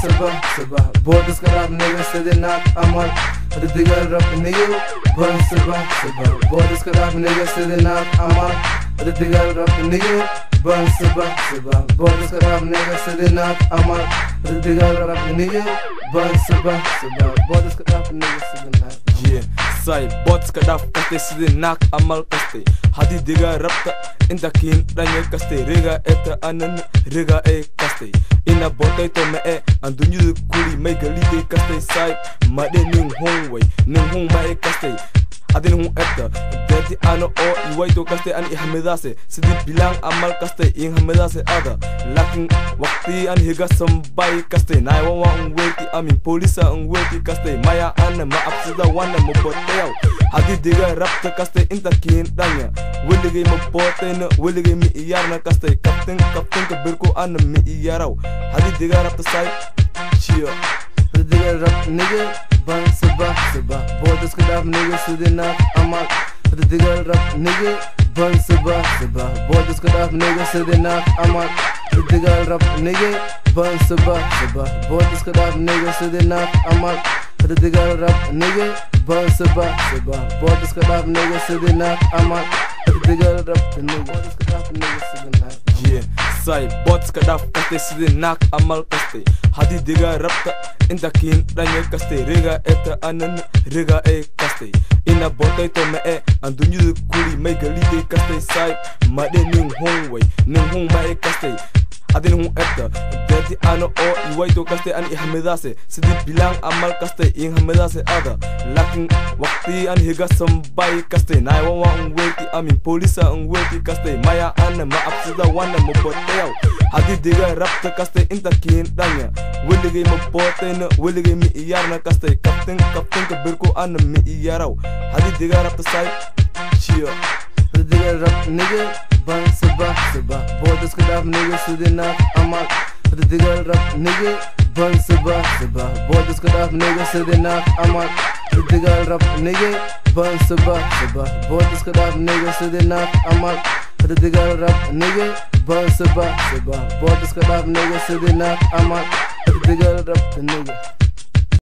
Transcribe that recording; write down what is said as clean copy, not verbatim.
sabah Borders kadar nigga sede nak amal Hadi digal rap nigga Bun sabah Borders kadar nigga sede nak amal Hadi digal rap nigga Bun sabah Borders kadar nigga sede nak amal Hadi digal rap nigga Bun sabah Borders kadar nigga sede nak Say bots kadaf kaste sidi nak amal kaste hadi diga rapta inta kin danya kaste rega eta anan rega kaste ina botai to me andunyu kuli mai galite kaste say made ning hong mai kaste adin hong eta dati ano o iwai to kaste an ihmedase sidi bilang amal kaste ing hamedase ada lakin wakti an higa sambai kaste nai wawa ngweti amin polisa ngweti kaste maya an ma apsida wana mo boteo hadi diga rapta kaste inta kin danya willige mo botena willige mi iyarna kaste kapten ka birko an mi iyarau hadi diga rapta sai chia hadi diga rap nigga Bun sabah Borders kadar nigga sede nak amal Hadi digal rap nigga Bun sabah Borders kadar nigga sede nak amal Hadi digal rap nigga Bun sabah Borders kadar nigga sede nak amal Hadi digal rap nigga Bun sabah Borders kadar nigga sede nak amal Hadi digal rap nigga Borders kadar nigga sede nak say bots kadaf kaste sidi nak amal kaste hadi diga rapta inta kin danya kaste rega eta anan rega kaste ina botai to me andunyu kuli mai galite kaste say made ning hong mai kaste adin hong eta dati ano o iwai to kaste an ihmedase sidi bilang amal kaste ing hamedase ada lakin wakti an higa sambai kaste nai wawa ngweti amin polisa ngweti kaste maya an ma apsida wana mo boteo hadi diga rapta kaste inta kin danya willige mo botena willige mi iyarna kaste kapten ka birko an mi iyarau hadi diga rapta sai chia hadi diga rap nigga Bun sabah Borders kadar nigga sede nak amal Hadi digal rap nigga Bun sabah Borders kadar nigga sede nak amal Hadi digal rap nigga Bun sabah Borders kadar nigga sede nak amal Hadi digal rap nigga Bun sabah Borders kadar nigga sede nak amal Hadi digal rap nigga